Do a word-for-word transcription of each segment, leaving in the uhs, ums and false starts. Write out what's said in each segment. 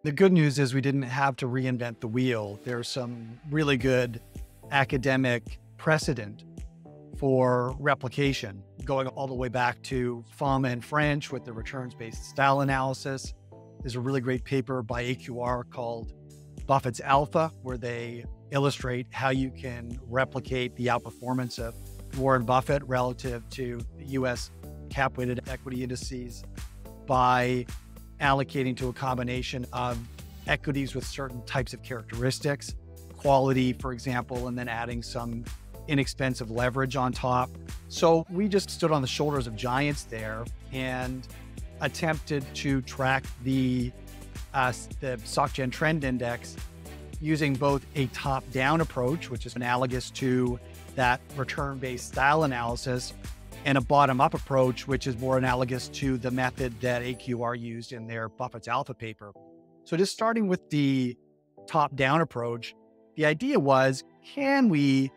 The good news is we didn't have to reinvent the wheel. There's some really good academic precedent for replication, going all the way back to Fama and French with the returns-based style analysis. There's a really great paper by A Q R called Buffett's Alpha, where they illustrate how you can replicate the outperformance of Warren Buffett relative to the U S cap-weighted equity indices by allocating to a combination of equities with certain types of characteristics, quality, for example, and then adding some inexpensive leverage on top. So we just stood on the shoulders of giants there and attempted to track the, uh, the SocGen Trend Index using both a top-down approach, which is analogous to that return-based style analysis, and a bottom-up approach, which is more analogous to the method that A Q R used in their Buffett's Alpha paper. So just starting with the top-down approach, the idea was, can we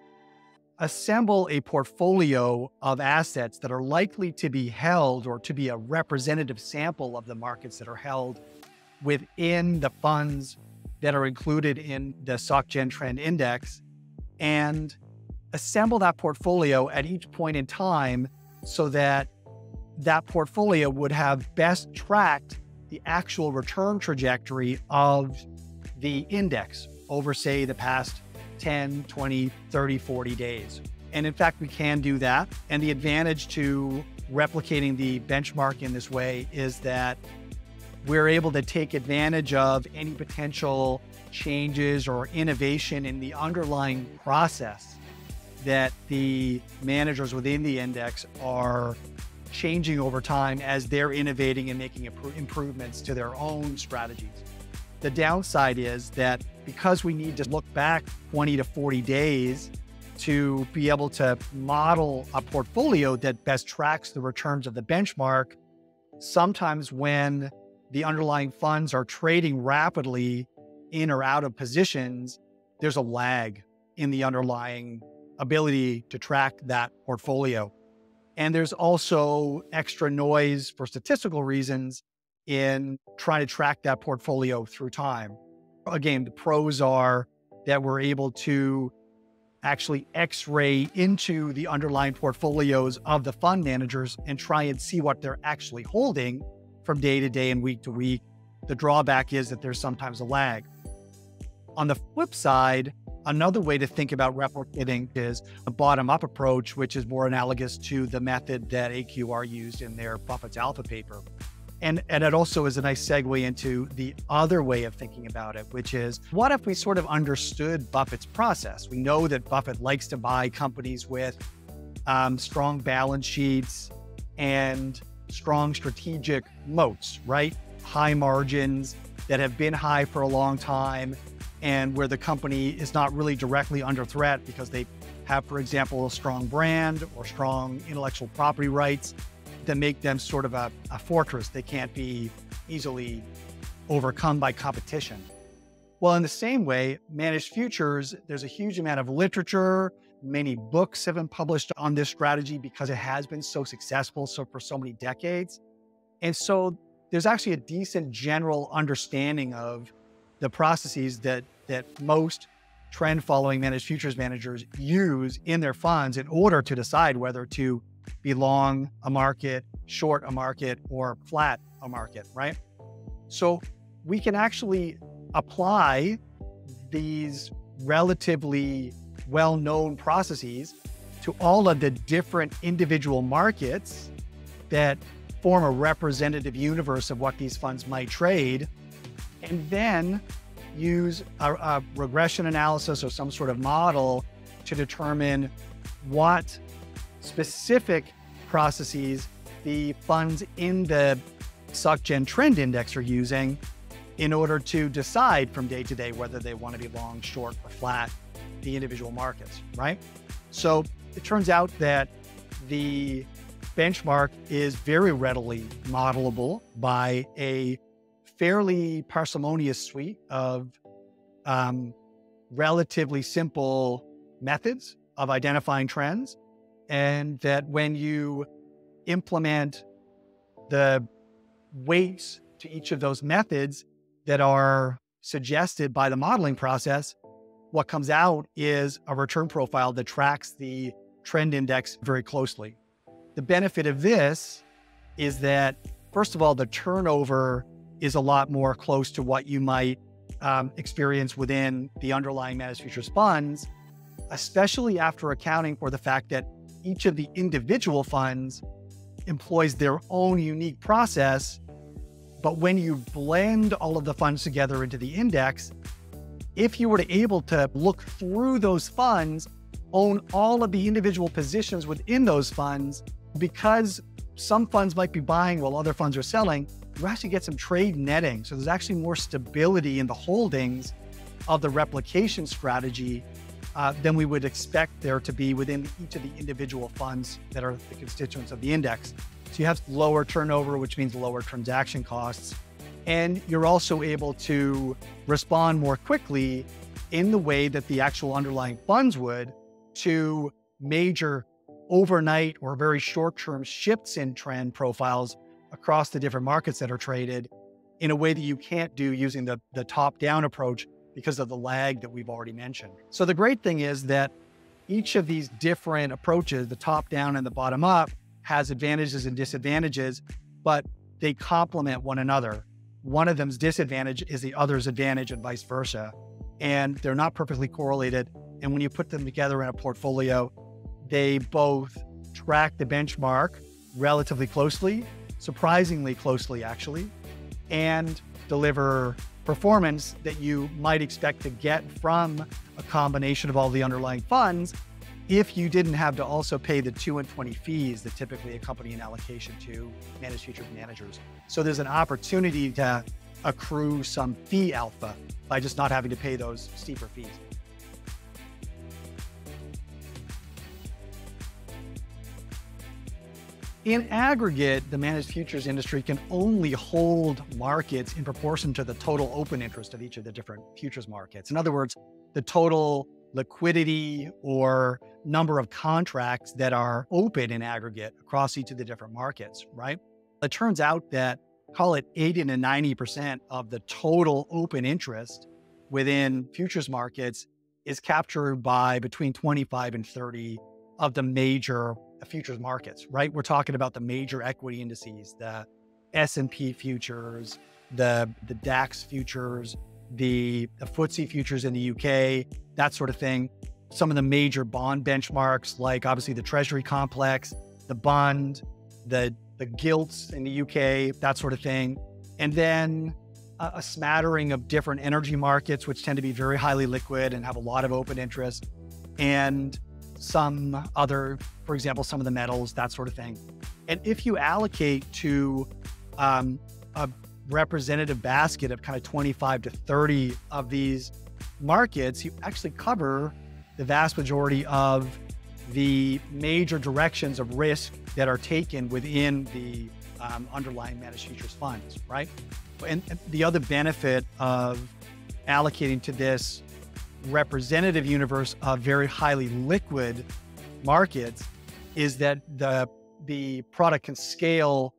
assemble a portfolio of assets that are likely to be held or to be a representative sample of the markets that are held within the funds that are included in the SocGen Trend Index, and assemble that portfolio at each point in time so that that portfolio would have best tracked the actual return trajectory of the index over, say, the past ten, twenty, thirty, forty days. And in fact, we can do that. And the advantage to replicating the benchmark in this way is that we're able to take advantage of any potential changes or innovation in the underlying process that the managers within the index are changing over time as they're innovating and making improvements to their own strategies. The downside is that because we need to look back twenty to forty days to be able to model a portfolio that best tracks the returns of the benchmark, sometimes when the underlying funds are trading rapidly in or out of positions, there's a lag in the underlying ability to track that portfolio. And there's also extra noise for statistical reasons in trying to track that portfolio through time. Again, the pros are that we're able to actually X-ray into the underlying portfolios of the fund managers and try and see what they're actually holding from day to day and week to week. The drawback is that there's sometimes a lag. On the flip side, another way to think about replicating is a bottom-up approach, which is more analogous to the method that A Q R used in their Buffett's Alpha paper. And, and it also is a nice segue into the other way of thinking about it, which is, what if we sort of understood Buffett's process? We know that Buffett likes to buy companies with um, strong balance sheets and strong strategic moats, right? High margins that have been high for a long time, and where the company is not really directly under threat because they have, for example, a strong brand or strong intellectual property rights that make them sort of a, a fortress. They can't be easily overcome by competition. Well, in the same way, managed futures, there's a huge amount of literature. Many books have been published on this strategy because it has been so successful so for so many decades. And so there's actually a decent general understanding of the processes that, that most trend following managed futures managers use in their funds in order to decide whether to be long a market, short a market, or flat a market, right? So we can actually apply these relatively well-known processes to all of the different individual markets that form a representative universe of what these funds might trade, and then use a, a regression analysis or some sort of model to determine what specific processes the funds in the SocGen Trend Index are using in order to decide from day to day whether they want to be long, short, or flat the individual markets, right? So it turns out that the benchmark is very readily modelable by a fairly parsimonious suite of um, relatively simple methods of identifying trends, and that when you implement the weights to each of those methods, that are suggested by the modeling process, what comes out is a return profile that tracks the trend index very closely. The benefit of this is that, first of all, the turnover is a lot more close to what you might um, experience within the underlying managed futures funds, especially after accounting for the fact that each of the individual funds employs their own unique process. But when you blend all of the funds together into the index, if you were to able to look through those funds, own all of the individual positions within those funds, because some funds might be buying while other funds are selling, you actually get some trade netting. So there's actually more stability in the holdings of the replication strategy uh, than we would expect there to be within each of the individual funds that are the constituents of the index. So you have lower turnover, which means lower transaction costs. And you're also able to respond more quickly in the way that the actual underlying funds would to major overnight or very short-term shifts in trend profiles across the different markets that are traded in a way that you can't do using the, the top-down approach because of the lag that we've already mentioned. So the great thing is that each of these different approaches, the top-down and the bottom-up, has advantages and disadvantages, but they complement one another. One of them's disadvantage is the other's advantage and vice versa. And they're not perfectly correlated. And when you put them together in a portfolio, they both track the benchmark relatively closely, surprisingly closely actually, and deliver performance that you might expect to get from a combination of all the underlying funds if you didn't have to also pay the two and twenty fees that typically accompany an allocation to managed futures managers. So there's an opportunity to accrue some fee alpha by just not having to pay those steeper fees. In aggregate, the managed futures industry can only hold markets in proportion to the total open interest of each of the different futures markets. In other words, the total liquidity or number of contracts that are open in aggregate across each of the different markets, right? It turns out that, call it eighty to ninety percent of the total open interest within futures markets is captured by between twenty-five and thirty of the major futures markets, right? We're talking about the major equity indices, the S and P futures, the, the DAX futures, the, the F T S E futures in the U K, that sort of thing. Some of the major bond benchmarks, like obviously the Treasury complex, the bond, the, the gilts in the U K, that sort of thing. And then a, a smattering of different energy markets, which tend to be very highly liquid and have a lot of open interest. And some other, for example, some of the metals, that sort of thing. And if you allocate to um, a representative basket of kind of twenty-five to thirty of these markets, you actually cover the vast majority of the major directions of risk that are taken within the um, underlying managed futures funds, right? And, and the other benefit of allocating to this representative universe of very highly liquid markets is that the, the product can scale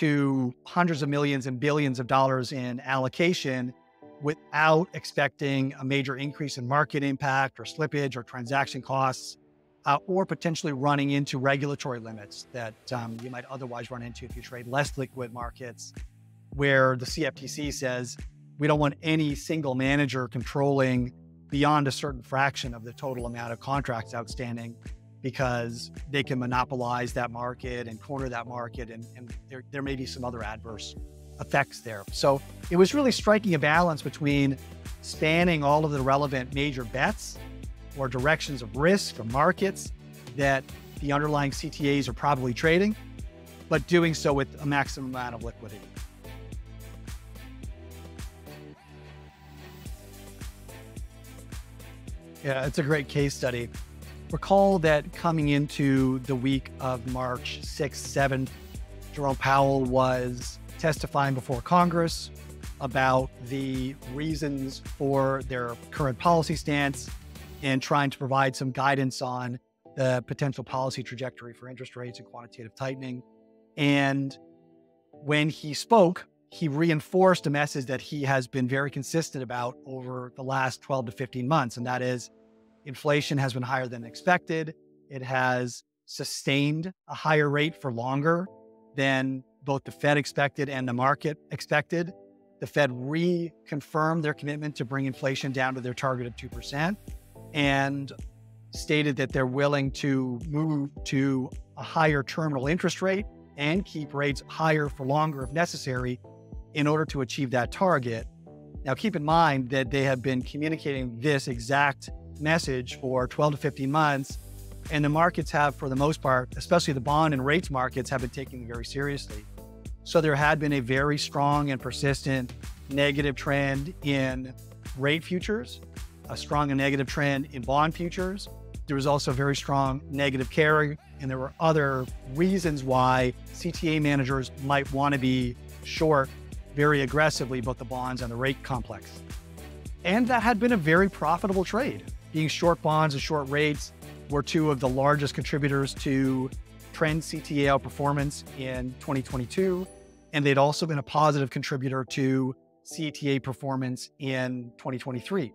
to hundreds of millions and billions of dollars in allocation without expecting a major increase in market impact or slippage or transaction costs, uh, or potentially running into regulatory limits that um, you might otherwise run into if you trade less liquid markets, where the C F T C says, we don't want any single manager controlling beyond a certain fraction of the total amount of contracts outstanding, because they can monopolize that market and corner that market, and, and there, there may be some other adverse effects there. So it was really striking a balance between spanning all of the relevant major bets or directions of risk or markets that the underlying C T As are probably trading, but doing so with a maximum amount of liquidity. Yeah, it's a great case study. Recall that coming into the week of March sixth, seventh, Jerome Powell was testifying before Congress about the reasons for their current policy stance and trying to provide some guidance on the potential policy trajectory for interest rates and quantitative tightening. And when he spoke, he reinforced a message that he has been very consistent about over the last twelve to fifteen months. And that is inflation has been higher than expected. It has sustained a higher rate for longer than both the Fed expected and the market expected. The Fed reconfirmed their commitment to bring inflation down to their target of two percent and stated that they're willing to move to a higher terminal interest rate and keep rates higher for longer if necessary in order to achieve that target. Now, keep in mind that they have been communicating this exact message for twelve to fifteen months, and the markets have, for the most part, especially the bond and rates markets, have been taking it very seriously. So there had been a very strong and persistent negative trend in rate futures, a strong and negative trend in bond futures. There was also very strong negative carry, and there were other reasons why C T A managers might want to be short very aggressively both the bonds and the rate complex. And that had been a very profitable trade. Being short bonds and short rates were two of the largest contributors to trend C T A outperformance in twenty twenty-two. And they'd also been a positive contributor to C T A performance in twenty twenty-three.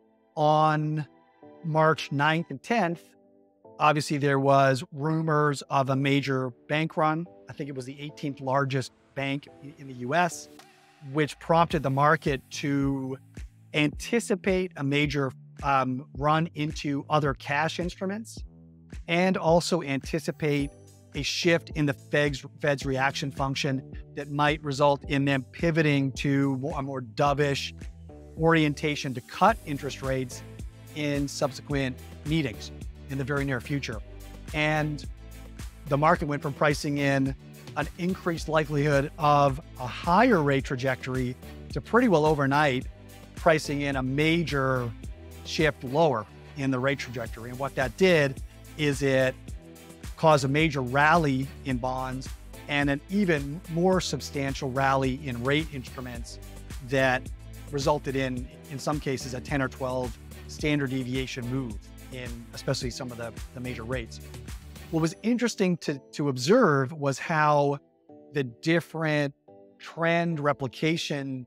On March ninth and tenth, obviously there was rumors of a major bank run. I think it was the eighteenth largest bank in the U S, which prompted the market to anticipate a major um, run into other cash instruments and also anticipate a shift in the Fed's, Fed's reaction function that might result in them pivoting to a more dovish orientation to cut interest rates in subsequent meetings in the very near future. And the market went from pricing in an increased likelihood of a higher rate trajectory to pretty well overnight pricing in a major shift lower in the rate trajectory. And what that did is it caused a major rally in bonds and an even more substantial rally in rate instruments that resulted in, in some cases, a ten or twelve standard deviation move in especially some of the, the major rates. What was interesting to, to observe was how the different trend replication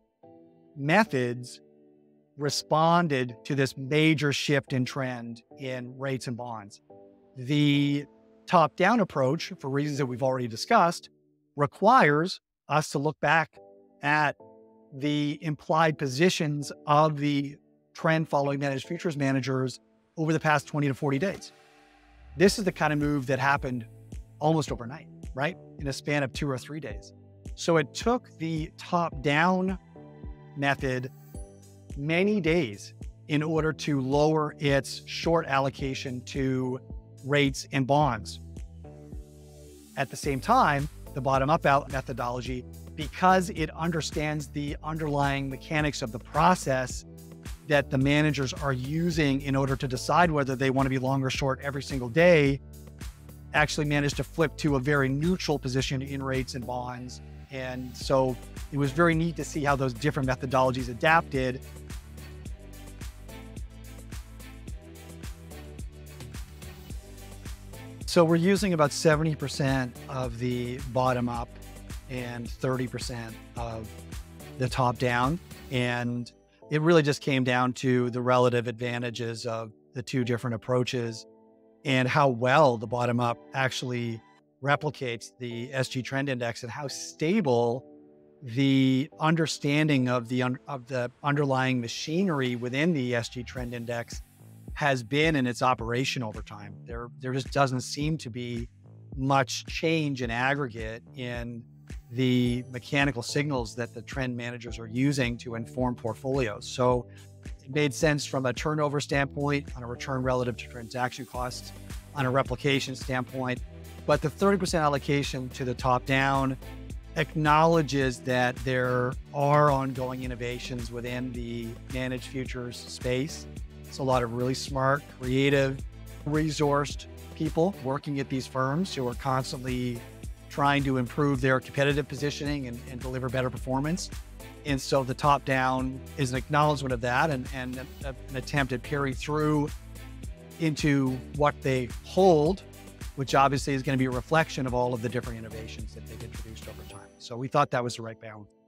methods responded to this major shift in trend in rates and bonds. The top-down approach, for reasons that we've already discussed, requires us to look back at the implied positions of the trend following managed futures managers over the past twenty to forty days. This is the kind of move that happened almost overnight, right? In a span of two or three days. So it took the top-down method many days in order to lower its short allocation to rates and bonds. At the same time, the bottom-up methodology, because it understands the underlying mechanics of the process that the managers are using in order to decide whether they want to be long or short every single day, actually managed to flip to a very neutral position in rates and bonds. And so it was very neat to see how those different methodologies adapted. So we're using about seventy percent of the bottom up and thirty percent of the top down. And it really just came down to the relative advantages of the two different approaches and how well the bottom up actually replicates the S G trend index and how stable the understanding of the, un of the underlying machinery within the S G trend index has been in its operation over time. There, there just doesn't seem to be much change in aggregate in the mechanical signals that the trend managers are using to inform portfolios. So it made sense from a turnover standpoint, on a return relative to transaction costs, on a replication standpoint. But the thirty percent allocation to the top down acknowledges that there are ongoing innovations within the managed futures space. It's a lot of really smart, creative, resourced people working at these firms who are constantly trying to improve their competitive positioning and, and deliver better performance. And so the top down is an acknowledgement of that and, and a, an attempt at peering through into what they hold, which obviously is going to be a reflection of all of the different innovations that they've introduced over time. So we thought that was the right balance.